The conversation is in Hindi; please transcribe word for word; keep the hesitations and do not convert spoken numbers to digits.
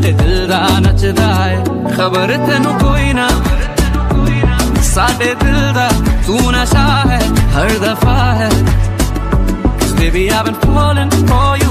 साडे दिल दा नचदा है, खबर तेनू कोई ना, साडे दिल दा तू नशा है हर दफा है। 'Cause baby I've been falling for you